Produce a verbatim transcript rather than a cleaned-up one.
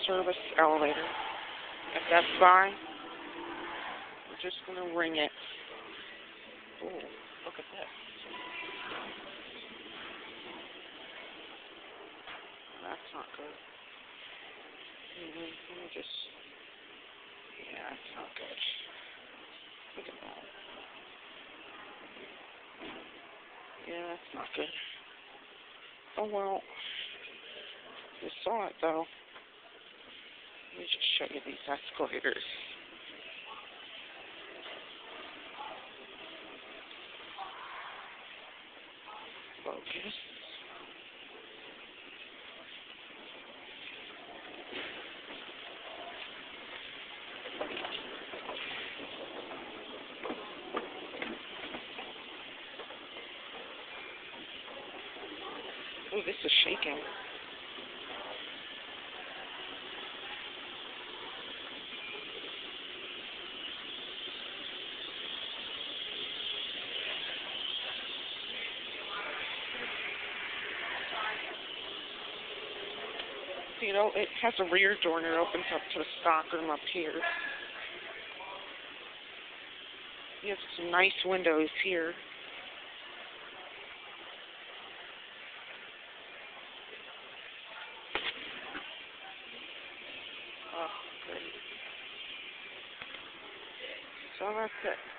service elevator at Best Buy. We're just going to ring it. Oh, look at this. That's not good. Mm-hmm. Let me just... Yeah, that's not good. Look at that. Yeah, that's not good. Oh, well. You saw it, though. Let me just show you these escalators. Focus. Oh, this is shaking. You know, it has a rear door and it opens up to the stockroom up here. You have some nice windows here. Oh, great. So that's it.